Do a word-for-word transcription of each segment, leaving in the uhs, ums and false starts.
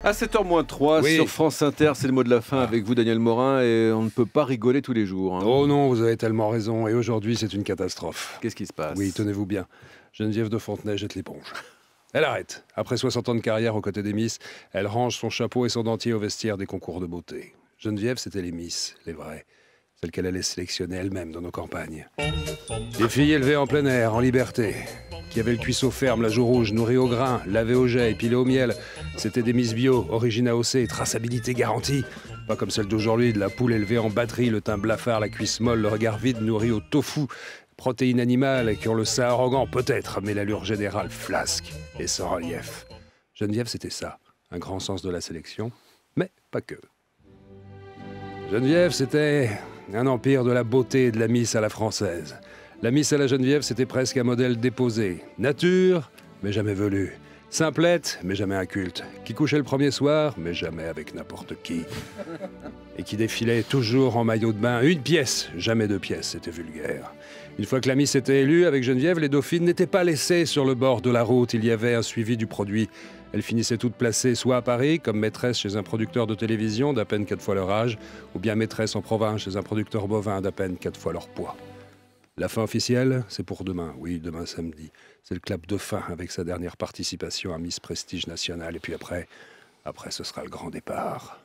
À sept heures moins trois, Oui. sur France Inter, c'est le mot de la fin avec vous, Daniel Morin, et on ne peut pas rigoler tous les jours. hein. Oh non, vous avez tellement raison. Et aujourd'hui, c'est une catastrophe. Qu'est-ce qui se passe? Oui, tenez-vous bien. Geneviève de Fontenay jette l'éponge. Elle arrête. Après soixante ans de carrière aux côtés des Miss, elle range son chapeau et son dentier au vestiaire des concours de beauté. Geneviève, c'était les Miss, les vraies. Celles qu'elle allait sélectionner elle-même dans nos campagnes. Des filles élevées en plein air, en liberté, qui avaient le cuisseau ferme, la joue rouge, nourrie au grain, lavée au jet, épilée au miel. C'était des Miss Bio, origine A O C, traçabilité garantie. Pas comme celle d'aujourd'hui, de la poule élevée en batterie, le teint blafard, la cuisse molle, le regard vide, nourri au tofu. Protéines animales qui ont le sein arrogant, peut-être, mais l'allure générale flasque et sans relief. Geneviève, c'était ça, un grand sens de la sélection, mais pas que. Geneviève, c'était un empire de la beauté et de la Miss à la française. La Miss à la Geneviève, c'était presque un modèle déposé. Nature, mais jamais velue. Simplette, mais jamais inculte. Qui couchait le premier soir, mais jamais avec n'importe qui. Et qui défilait toujours en maillot de bain. Une pièce, jamais deux pièces, c'était vulgaire. Une fois que la Miss était élue, avec Geneviève, les dauphines n'étaient pas laissées sur le bord de la route. Il y avait un suivi du produit. Elles finissaient toutes placées soit à Paris, comme maîtresse chez un producteur de télévision d'à peine quatre fois leur âge, ou bien maîtresse en province chez un producteur bovin d'à peine quatre fois leur poids. La fin officielle, c'est pour demain. Oui, demain samedi. C'est le clap de fin avec sa dernière participation à Miss Prestige National. Et puis après, après ce sera le grand départ.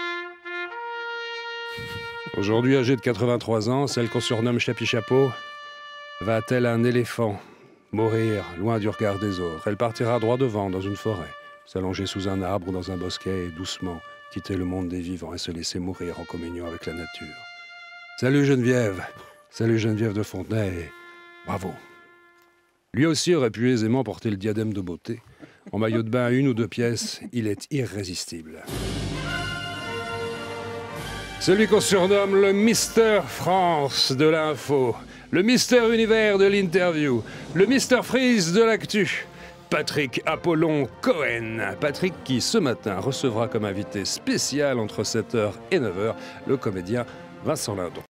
Aujourd'hui, âgée de quatre-vingt-trois ans, celle qu'on surnomme Chapi Chapeau, va tel un éléphant mourir loin du regard des autres. Elle partira droit devant dans une forêt, s'allonger sous un arbre ou dans un bosquet et doucement quitter le monde des vivants et se laisser mourir en communion avec la nature. Salut Geneviève, salut Geneviève de Fontenay, et bravo. Lui aussi aurait pu aisément porter le diadème de beauté. En maillot de bain à une ou deux pièces, il est irrésistible. Celui qu'on surnomme le Mister France de l'info, le Mister Univers de l'interview, le Mister Freeze de l'actu, Patrick Apollon Cohen. Patrick qui, ce matin, recevra comme invité spécial entre sept heures et neuf heures le comédien Vincent Lindon.